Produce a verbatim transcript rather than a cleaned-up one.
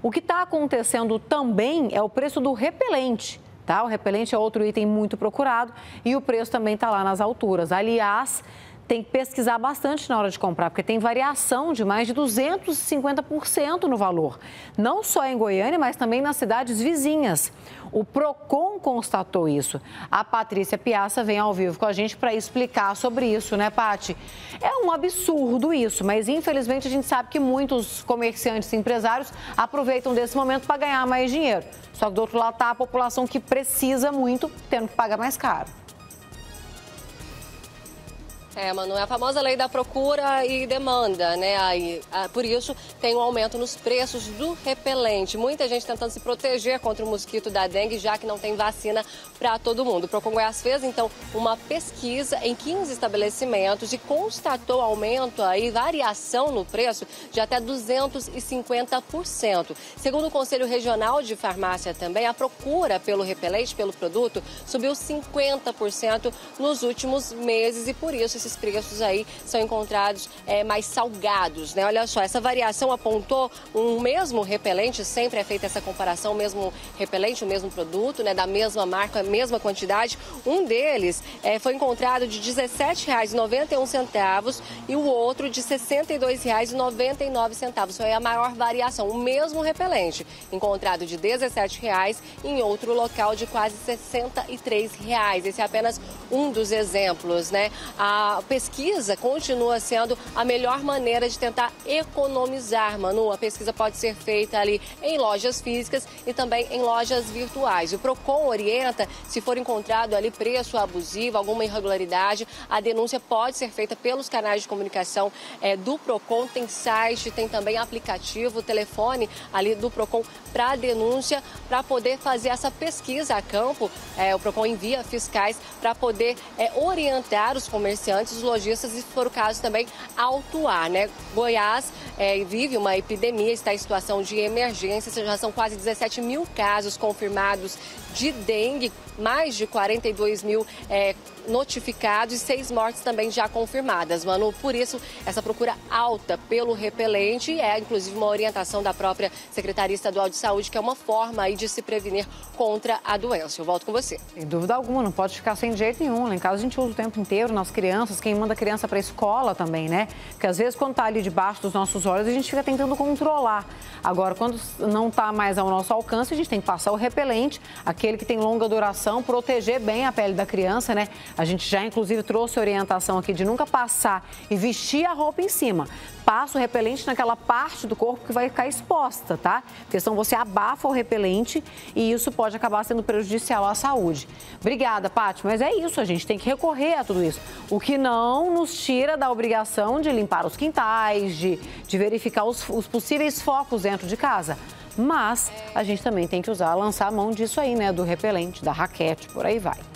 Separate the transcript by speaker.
Speaker 1: O que está acontecendo também é o preço do repelente. Tá? O repelente é outro item muito procurado e o preço também está lá nas alturas. Aliás, tem que pesquisar bastante na hora de comprar, porque tem variação de mais de duzentos e cinquenta por cento no valor. Não só em Goiânia, mas também nas cidades vizinhas. O Procon constatou isso. A Patrícia Piazza vem ao vivo com a gente para explicar sobre isso, né, Pati? É um absurdo isso, mas infelizmente a gente sabe que muitos comerciantes e empresários aproveitam desse momento para ganhar mais dinheiro. Só que do outro lado está a população que precisa muito, tendo que pagar mais caro.
Speaker 2: É, Manu, é a famosa lei da procura e demanda, né? Aí, por isso, tem um aumento nos preços do repelente. Muita gente tentando se proteger contra o mosquito da dengue, já que não tem vacina para todo mundo. O Procon Goiás fez, então, uma pesquisa em quinze estabelecimentos e constatou aumento aí, variação no preço de até duzentos e cinquenta por cento. Segundo o Conselho Regional de Farmácia também, a procura pelo repelente, pelo produto, subiu cinquenta por cento nos últimos meses e, por isso, esses preços aí são encontrados é, mais salgados, né? Olha só, essa variação apontou um mesmo repelente, sempre é feita essa comparação, o mesmo repelente, o mesmo produto, né? Da mesma marca, a mesma quantidade. Um deles é, foi encontrado de dezessete reais e noventa e um centavos e o outro de sessenta e dois reais e noventa e nove centavos. Foi a maior variação. O mesmo repelente, encontrado de dezessete reais em outro local de quase sessenta e três reais. Esse é apenas um dos exemplos, né? A A pesquisa continua sendo a melhor maneira de tentar economizar, Manu. A pesquisa pode ser feita ali em lojas físicas e também em lojas virtuais. O Procon orienta, se for encontrado ali preço abusivo, alguma irregularidade, a denúncia pode ser feita pelos canais de comunicação é, do Procon. Tem site, tem também aplicativo, telefone ali do Procon para denúncia, para poder fazer essa pesquisa a campo. É, o Procon envia fiscais para poder é, orientar os comerciantes, os lojistas e, se for o caso, também autuar, né? Goiás é, vive uma epidemia, está em situação de emergência, já são quase dezessete mil casos confirmados de dengue, mais de quarenta e dois mil é, notificados e seis mortes também já confirmadas, Manu. Por isso, essa procura alta pelo repelente é, inclusive, uma orientação da própria Secretaria Estadual de Saúde, que é uma forma aí de se prevenir contra a doença. Eu volto com você.
Speaker 1: Sem dúvida alguma, não pode ficar sem jeito nenhum. Lá em casa a gente usa o tempo inteiro nas crianças, quem manda a criança para a escola também, né? Porque às vezes quando está ali debaixo dos nossos olhos, a gente fica tentando controlar. Agora, quando não está mais ao nosso alcance, a gente tem que passar o repelente, aquele que tem longa duração, proteger bem a pele da criança, né? A gente já, inclusive, trouxe orientação aqui de nunca passar e vestir a roupa em cima. Passa o repelente naquela parte do corpo que vai ficar exposta, tá? Porque senão você abafa o repelente e isso pode acabar sendo prejudicial à saúde. Obrigada, Paty, mas é isso, a gente tem que recorrer a tudo isso. O que não nos tira da obrigação de limpar os quintais, de, de verificar os, os possíveis focos dentro de casa. Mas a gente também tem que usar, lançar a mão disso aí, né? Do repelente, da raquete, por aí vai.